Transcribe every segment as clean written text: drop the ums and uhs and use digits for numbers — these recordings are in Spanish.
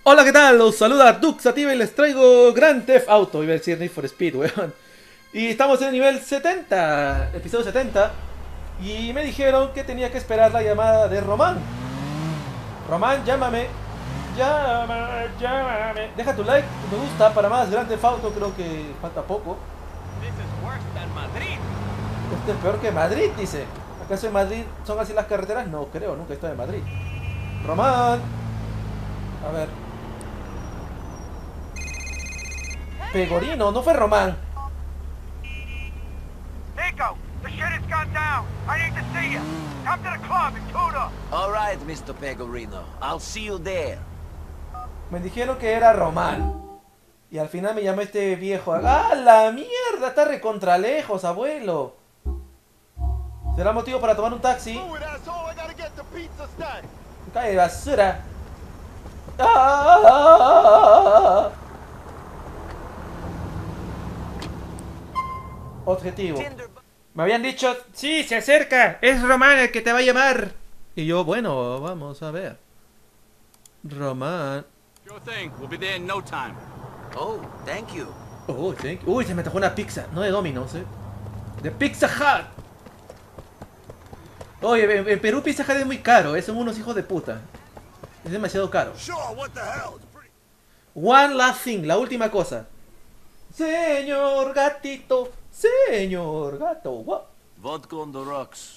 Hola, ¿qué tal? Los saluda Duxativa y les traigo Grand Theft Auto. Iba a decir Need for Speed, weón. Y estamos en el nivel 70, episodio 70. Y me dijeron que tenía que esperar la llamada de Román. Román, llámame. Llámame. Deja tu like, me gusta para más Grand Theft Auto, creo que falta poco. Madrid. Este es peor que Madrid, dice. ¿Acaso en Madrid son así las carreteras? No creo, nunca he estado en Madrid. Román. A ver. Pegorino, no fue Román. Nico, the shit has gone down. I need to see you. Come to the club in Tudor. All right, Mr. Pegorino. I'll see you there. Me dijeron que era Román. Y al final me llamó este viejo. ¡Ah, la mierda! Está recontra lejos, abuelo. ¿Será motivo para tomar un taxi? Cae basura. ¡Ah! Objetivo. Me habían dicho, sí, se acerca, es Román el que te va a llamar. Y yo, bueno, vamos a ver. Román. Sure thing. We'll be there in no time. Oh, thank you. Oh, thank you. Uy, se me tocó una pizza, no de Domino's, de Pizza Hut. Oye, en Perú Pizza Hut es muy caro, son unos hijos de puta. Es demasiado caro. One last thing, la última cosa. Señor gatito, señor gato. What? Vodka on the rocks.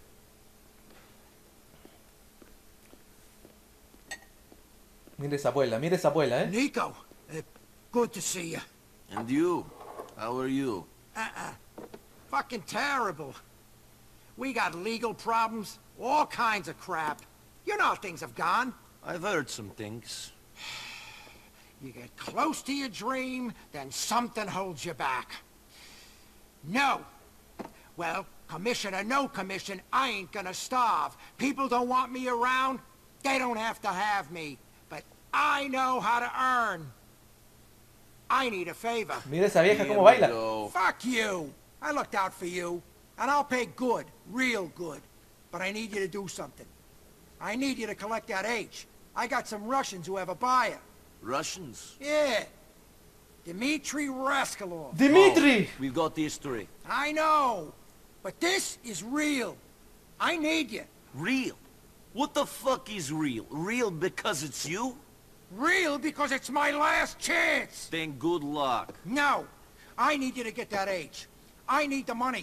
Mire esa abuela, Nico, good to see you. And you? How are you? Fucking terrible. We got legal problems, all kinds of crap. You know how things have gone. I've heard some things. You get close to your dream, then something holds you back. No. Well, commission or no commission, I ain't gonna starve. People don't want me around, they don't have to have me. But I know how to earn. I need a favor. Mire esa vieja Here cómo we baila. go. Fuck you. I looked out for you, and I'll pay good, real good. But I need you to do something. I need you to collect that H. I got some Russians who have a buyer. Russians? Yeah. Dmitry Rascalov. Dimitri. Oh, we've got history. I know. But this is real. I need you. Real? What the fuck is real? Real because it's you? Real because it's my last chance. Then good luck. No. I need you to get that H. I need the money.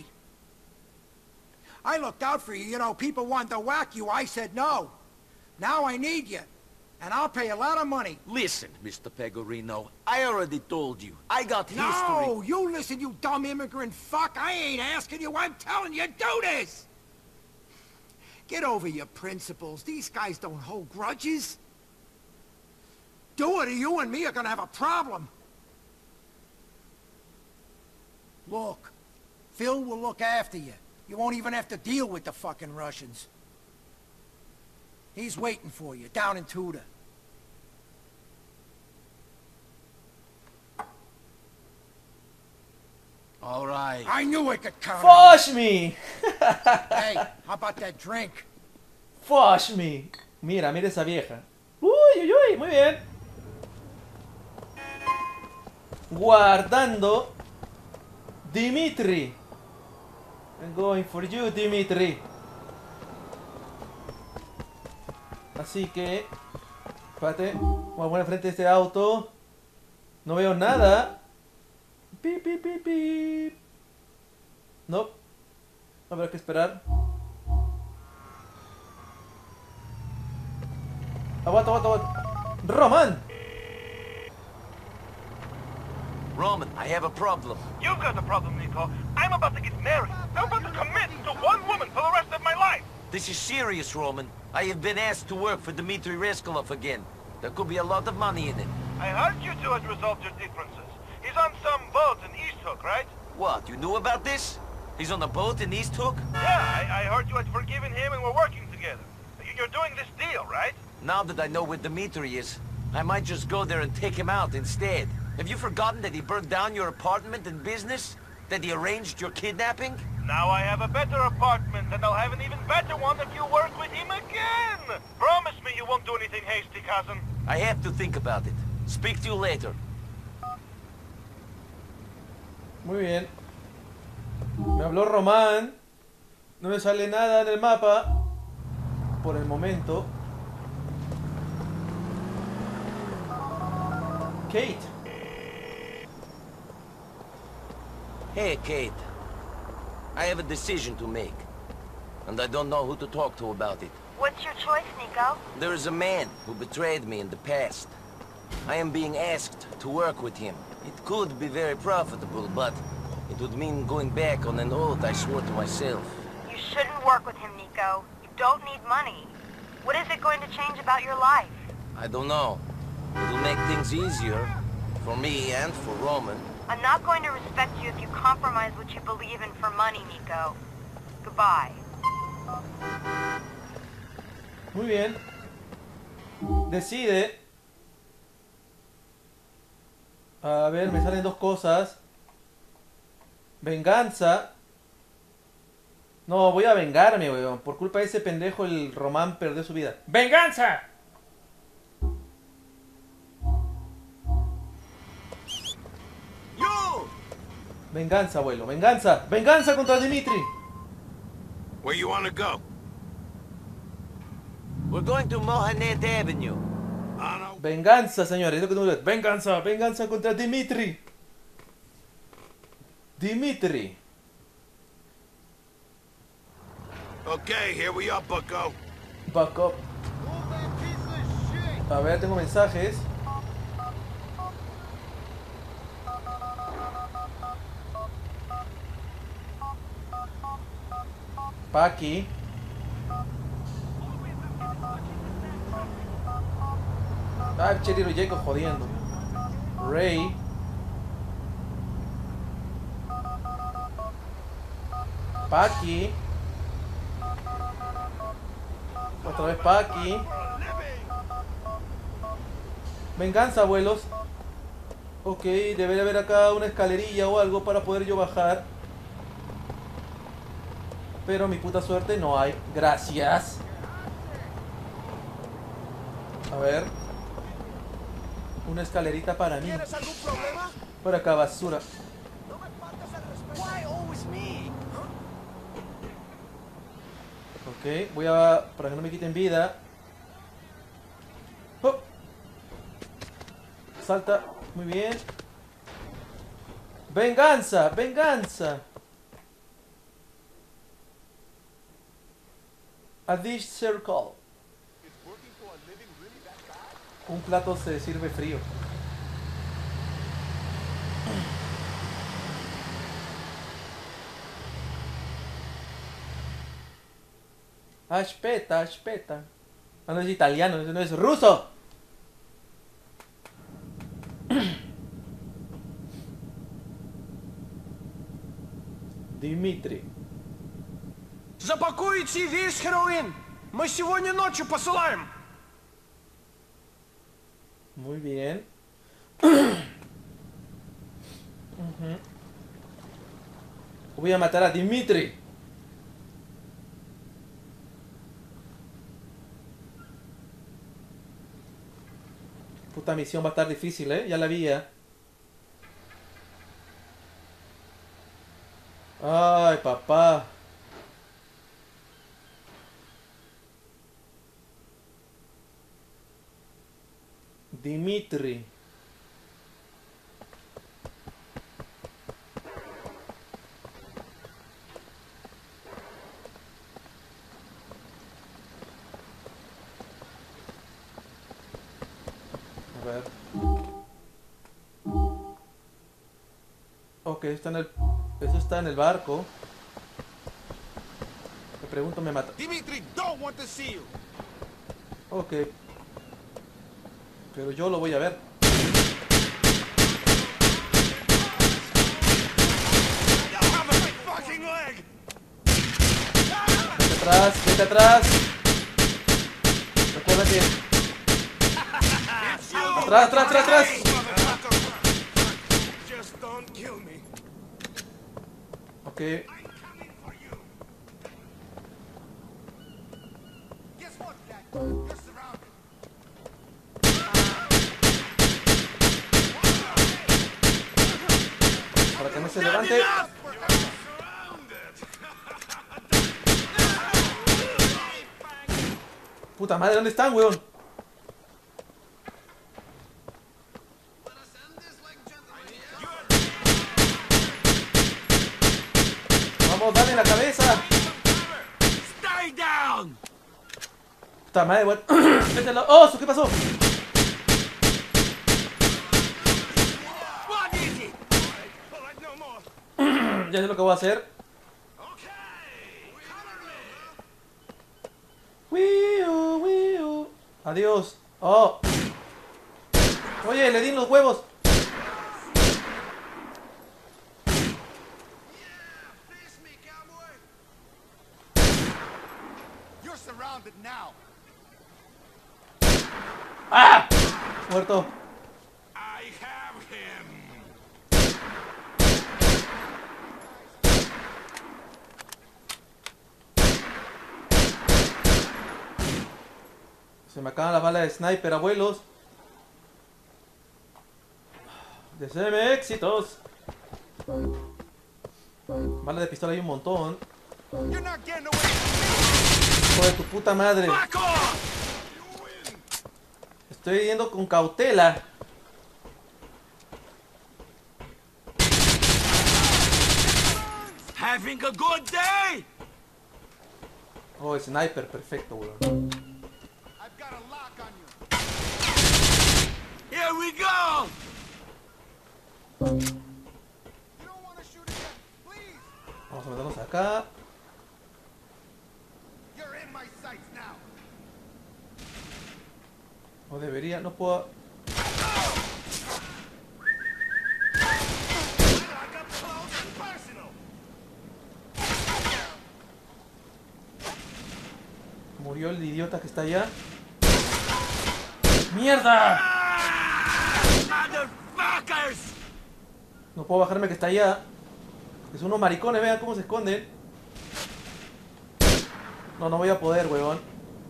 I looked out for you. You know, people wanted to whack you. I said no. Now I need you. And I'll pay a lot of money. Listen, Mr. Pegorino, I already told you. I got history. No, you listen, you dumb immigrant fuck. I ain't asking you. I'm telling you, do this. Get over your principles. These guys don't hold grudges. Do it or you and me are gonna have a problem. Look, Phil will look after you. You won't even have to deal with the fucking Russians. He's waiting for you, down in Tudor. All right. I knew I could count on Fush me. you. Hey, how about that drink? Fush me. Mira esa vieja. Uy, uy, uy, muy bien. Guardando. Dimitri. I'm going for you, Dimitri. Así que... Espérate. Vamos a poner enfrente de este auto. No veo nada. Pip, pip, pip, pip. No. Habrá que esperar. Aguanta. Román. Roman, I have a problem. You've got a problem, Nico. I'm about to get married. I'm about to commit to one woman for the rest of my life. This is serious, Roman. I have been asked to work for Dmitry Rascalov again. There could be a lot of money in it. I heard you two had resolved your differences. He's on some boat in East Hook, right? What, you knew about this? He's on a boat in East Hook? Yeah, I heard you had forgiven him and we're working together. You're doing this deal, right? Now that I know where Dmitry is, I might just go there and take him out instead. Have you forgotten that he burned down your apartment and business? That he arranged your kidnapping? Now I have a better apartment, and I'll have an even better one if you work with him again! Promise me you won't do anything hasty, cousin. I have to think about it. Speak to you later. Muy bien. Me habló Román. No me sale nada en el mapa. Por el momento. Kate. Hey, Kate. I have a decision to make. And I don't know who to talk to about it. What's your choice, Nico? There is a man who betrayed me in the past. I am being asked to work with him. It could be very profitable, but it would mean going back on an oath I swore to myself. You shouldn't work with him, Nico. You don't need money. What is it going to change about your life? I don't know. It'll make things easier for me and for Roman. I'm not going to respect you if you compromise what you believe in for money, Nico. Goodbye. Muy bien. Decide. A ver, me salen dos cosas. Venganza. No, voy a vengarme, weón. Por culpa de ese pendejo el Román perdió su vida. ¡Venganza! Yo! Venganza, abuelo. Venganza. Venganza contra Dimitri. Where you wanna go? We're going to Mohanet Avenue. Venganza, señores. Es lo que tengo que decir. Venganza. Venganza contra Dimitri. Dimitri. Okay, here we are, bucko. Back up. A ver, tengo mensajes. Paki. Ah, Cherry Jacob jodiendo. Ray. Paki. Otra vez Paki. Venganza, abuelos. Ok, debería haber acá una escalerilla o algo para poder yo bajar. Pero mi puta suerte no hay. Gracias. A ver. Una escalerita para mí. ¿Tienes algún problema? Por acá, basura. No me faltes el respeto. Why always me? Ok, voy a... para que no me quiten vida. Oh. Salta. Muy bien. Venganza, venganza. A dish circle. Un plato se sirve frío. Aspetta, aspetta. Ah, no es italiano, no es ruso. Дмитрий. Запакуйте весь хероин. Мы сегодня ночью посылаем. Muy bien. Voy a matar a Dimitri. Puta misión va a estar difícil, ya la vi ya. Ay, papá. Dimitri. A ver. Ok, está en el... Eso está en el barco. Me pregunto, me mata. Dimitri don't want to see you. Ok. Pero yo lo voy a ver. Vete atrás, vete atrás. Recuerda que... Atrás, atrás, atrás, atrás. Just don't kill me. Ok. Guess what, Jack? You're surrounded. se levante. Puta madre, ¿dónde están, weón? Vamos, dale en la cabeza. Stay down! Puta madre, weón. ¡Oh, ¿qué pasó? What is it? Ya sé lo que voy a hacer. Wiu. Adiós. Oh. Oye, le di en los huevos. ¡Ah! Muerto. I have him. Se me acaban las balas de sniper, abuelos. Deseame éxitos. Balas de pistola hay un montón. You're not getting away. Hijo de tu puta madre. Back off! Estoy yendo con cautela. Having a good day? Oh, sniper, perfecto, weón. I've got a lock on you. Here we go! You don't want to shoot again, please. Vamos a meternos acá. You're in my sights now. No debería, no puedo. Lock up close and personal. Murió el idiota que está allá. ¡Mierda! Motherfuckers! No puedo bajarme que está allá. Es unos maricones, vean cómo se esconden. No, no voy a poder, weón.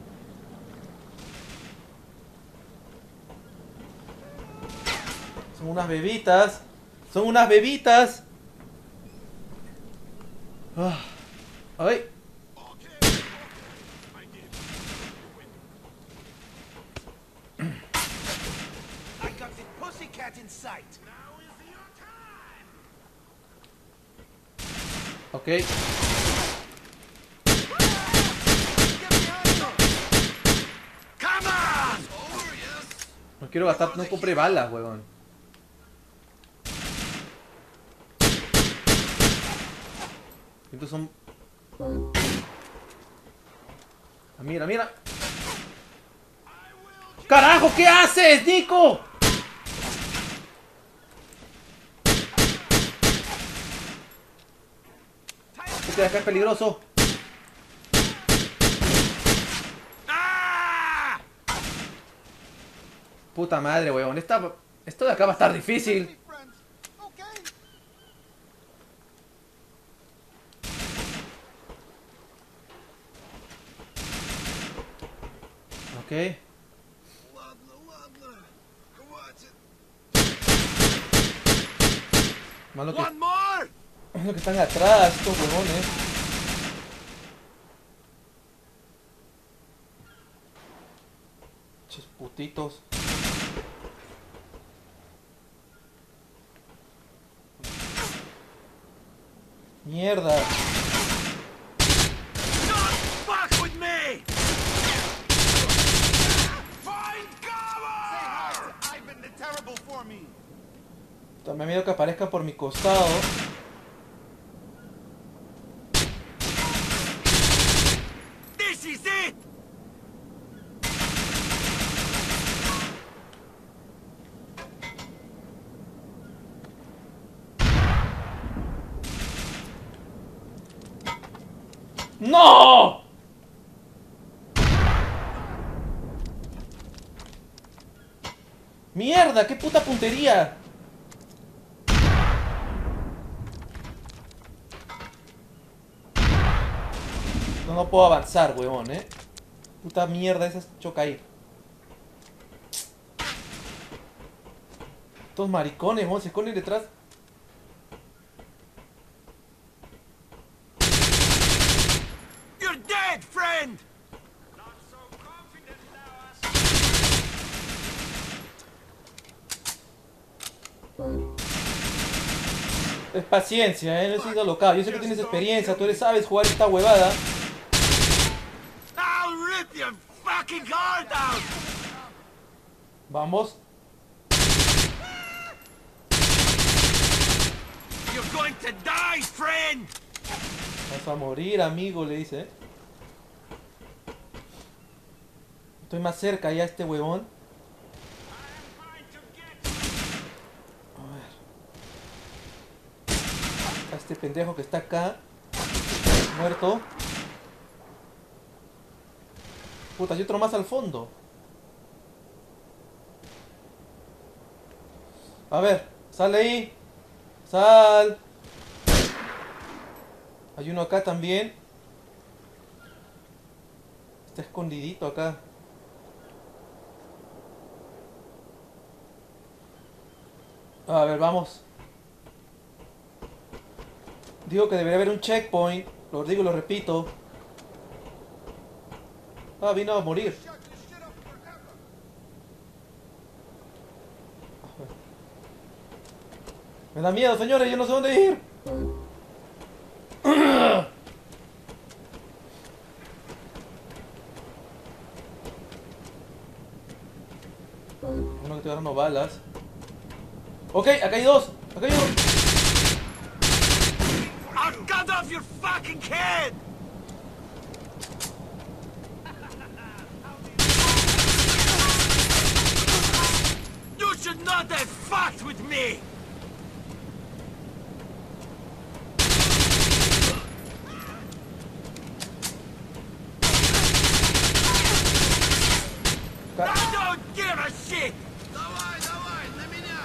Son unas bebitas. Son unas bebitas. Ah. Ay. I got the pussycat in sight. Now is your time. Ok. Get behind me. Come on! No quiero gastar, no compré balas, weón. Estos son... Ah, mira, mira. ¡Carajo! ¿Qué haces, Nico? Este de acá es peligroso. Ah! Puta madre, weón. Esto de acá va a estar difícil. Friends. Okay. Ok. Malo que, One more! malo que están atrás, estos huevones. Ches putitos. Mierda. Don't fuck with me! Find cover! Say hi to Ivan the Terrible for me. Me da miedo que aparezca por mi costado. This is it! ¡No! ¡Mierda! ¡Qué puta puntería! No puedo avanzar, huevón, Puta mierda, esa choca ahí. Estos maricones, huevón, se esconden detrás. Es paciencia, no he sido local. Yo sé que tienes experiencia, tú sabes jugar esta huevada. I'll rip your fucking heart out! Vamos. You're going to die, friend! Vas a morir, amigo, le dice. Estoy más cerca ya este huevón. A ver. A este pendejo que está acá. Muerto. Puta, hay otro más al fondo. A ver, sale ahí. Sal. Hay uno acá también. Está escondidito acá. A ver, vamos. Digo que debería haber un checkpoint. Lo digo y lo repito. Ah, vino a morir. Me da miedo, señores, yo no sé dónde ir. Uno que te agarrando balas. Ok, acá hay dos. Acá hay uno. I'll cut off your fucking head! You should not have fucked with me! I don't give a shit! Давай, давай, на меня!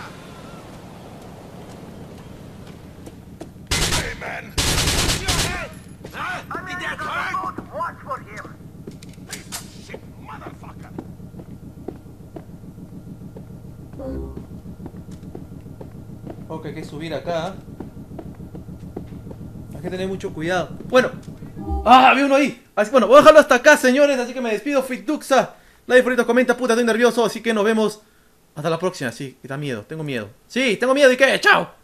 Hey, man! Your head! Huh? Did that hurt? Watch for him! Piece of shit, motherfucker! Ok, hay que subir acá. Hay que tener mucho cuidado. Bueno. Ah, había uno ahí. Así, bueno, voy a dejarlo hasta acá, señores. Así que me despido. Fitduxa. Like, favorito, comenta, puta, estoy nervioso. Así que nos vemos hasta la próxima. Sí, que da miedo. Tengo miedo. Sí, tengo miedo. ¿Y qué? ¡Chao!